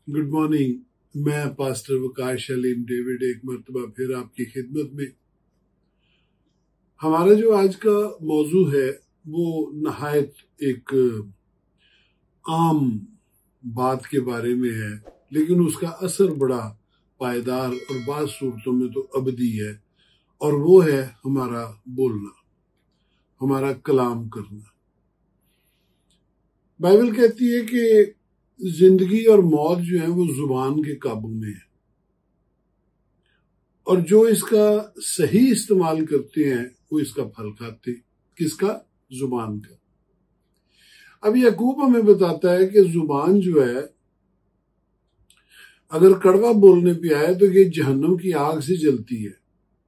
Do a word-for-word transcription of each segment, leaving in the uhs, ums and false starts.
Good morning. मैं pastor Waqar Saleem David एक मरतबा फिर आपकी खिदमत में। हमारा जो आज का मौजू है वो नहायत एक आम बात के बारे में है, लेकिन उसका असर बड़ा पायदार और बाज़ सूरतों में तो अबदी है, और वो है हमारा बोलना, हमारा कलाम करना। बाइबल कहती है कि जिंदगी और मौत जो है वो जुबान के काबू में है, और जो इसका सही इस्तेमाल करते हैं वो इसका फल खाते। किसका? जुबान का। अब याकूब हमें बताता है कि जुबान जो है अगर कड़वा बोलने पे आए तो ये जहन्नम की आग से जलती है।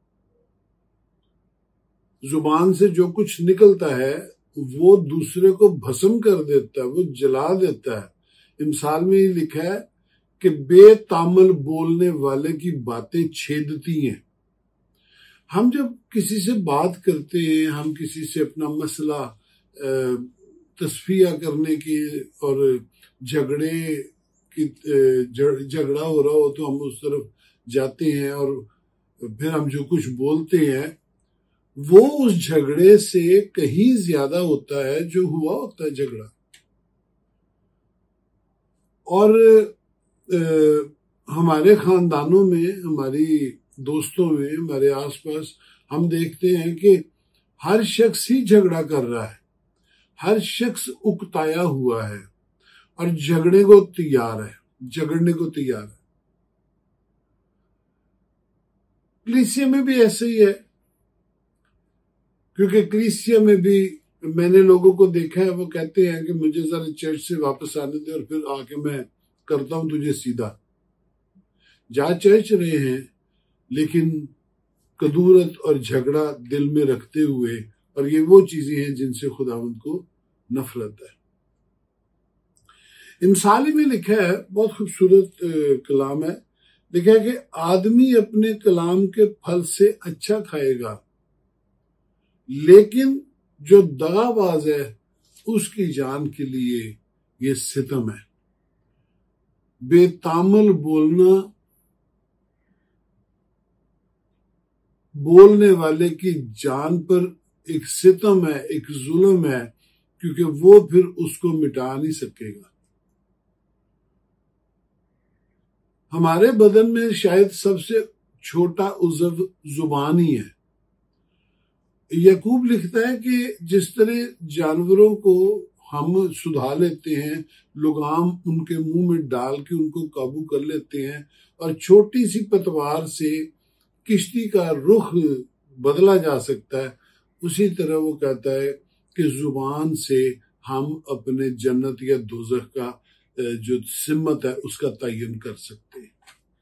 जुबान से जो कुछ निकलता है वो दूसरे को भस्म कर देता है, वो जला देता है। मिसाल में ये लिखा है कि बेतामल बोलने वाले की बातें छेदती हैं। हम जब किसी से बात करते हैं, हम किसी से अपना मसला तस्फिया करने की और झगड़े की झगड़ा हो रहा हो तो हम उस तरफ जाते हैं और फिर हम जो कुछ बोलते हैं वो उस झगड़े से कहीं ज्यादा होता है जो हुआ होता है झगड़ा। और आ, हमारे खानदानों में, हमारी दोस्तों में, हमारे आसपास हम देखते हैं कि हर शख्स ही झगड़ा कर रहा है, हर शख्स उकताया हुआ है और झगड़े को तैयार है, झगड़ने को तैयार है। कलीसिया में भी ऐसे ही है, क्योंकि कलीसिया में भी मैंने लोगों को देखा है, वो कहते हैं कि मुझे जरा चर्च से वापस आने दे और फिर आके मैं करता हूं तुझे सीधा। जा चर्च रहे हैं लेकिन कदूरत और झगड़ा दिल में रखते हुए, और ये वो चीजें हैं जिनसे खुदावंद को नफरत है। इमसाली में लिखा है, बहुत खूबसूरत कलाम है, लिखा है कि आदमी अपने कलाम के फल से अच्छा खाएगा, लेकिन जो दगाबाज है उसकी जान के लिए ये सितम है। बेतामल बोलना बोलने वाले की जान पर एक सितम है, एक जुल्म है, क्योंकि वो फिर उसको मिटा नहीं सकेगा। हमारे बदन में शायद सबसे छोटा उज़्व जुबान ही है। याकूब लिखता है कि जिस तरह जानवरों को हम सुधा लेते हैं, लगाम उनके मुंह में डाल के उनको काबू कर लेते हैं, और छोटी सी पतवार से किश्ती का रुख बदला जा सकता है, उसी तरह वो कहता है कि जुबान से हम अपने जन्नत या दोज़ख का जो सिमत है उसका तयन कर सकते हैं।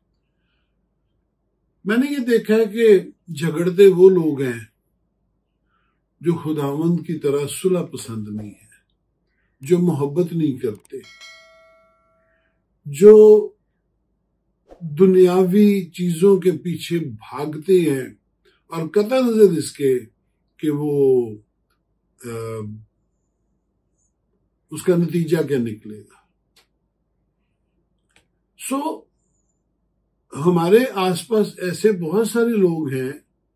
मैंने ये देखा है कि झगड़ते वो लोग हैं जो खुदावंद की तरह सुलह पसंद नहीं है, जो मोहब्बत नहीं करते, जो दुनियावी चीजों के पीछे भागते हैं, और कतई नजर इसके कि वो आ, उसका नतीजा क्या निकलेगा। सो हमारे आसपास ऐसे बहुत सारे लोग हैं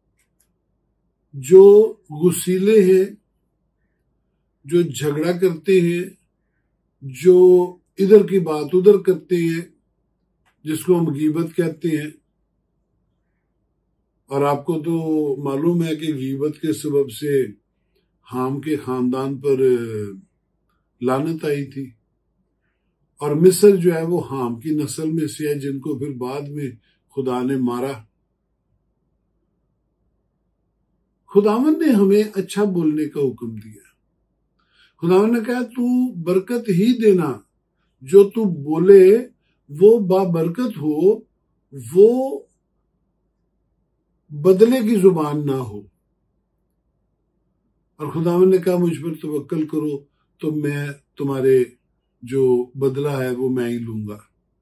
जो गुस्सीले हैं, जो झगड़ा करते हैं, जो इधर की बात उधर करते हैं, जिसको हम गीबत कहते हैं। और आपको तो मालूम है कि गीबत के सबब से हाम के खानदान पर लानत आई थी, और मिस्र जो है वो हाम की नस्ल में से है, जिनको फिर बाद में खुदा ने मारा। खुदावंद ने हमें अच्छा बोलने का हुक्म दिया। खुदावंद ने कहा तू बरकत ही देना, जो तू बोले वो बाबरकत हो, वो बदले की जुबान ना हो। और खुदावंद ने कहा मुझ पर तवक्कल करो तो मैं तुम्हारे जो बदला है वो मैं ही लूंगा।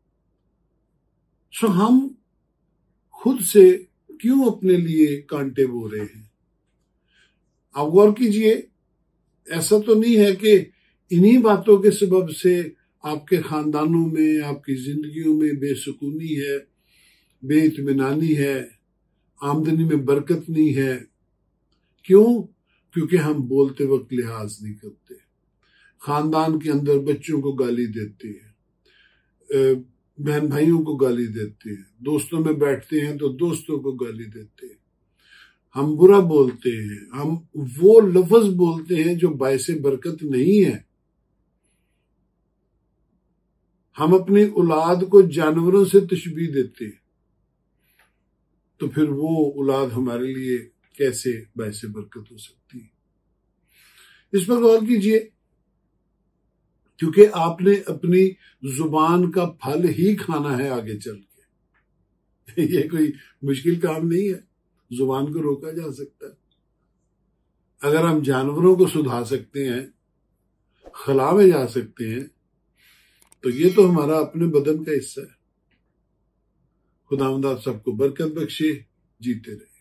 सो हम खुद से क्यों अपने लिए कांटे बो रहे हैं? आप गौर कीजिए, ऐसा तो नहीं है कि इन्हीं बातों के सबब से आपके खानदानों में, आपकी जिंदगियों में बेसुकूनी है, बेइत्मीनानी है, आमदनी में बरकत नहीं है। क्यों? क्योंकि हम बोलते वक्त लिहाज नहीं करते, खानदान के अंदर बच्चों को गाली देते हैं, बहन भाइयों को गाली देते हैं, दोस्तों में बैठते हैं तो दोस्तों को गाली देते हैं, हम बुरा बोलते हैं, हम वो लफ्ज बोलते हैं जो बायसे बरकत नहीं है। हम अपनी औलाद को जानवरों से तशबीह देते हैं, तो फिर वो औलाद हमारे लिए कैसे बायसे बरकत हो सकती है? इस पर गौर कीजिए, क्योंकि आपने अपनी जुबान का फल ही खाना है आगे चल के। ये कोई मुश्किल काम नहीं है, जुबान को रोका जा सकता है। अगर हम जानवरों को सुधार सकते हैं, खला में जा सकते हैं, तो ये तो हमारा अपने बदन का हिस्सा है। खुदावंद आप सबको बरकत बख्शे, जीते रहे।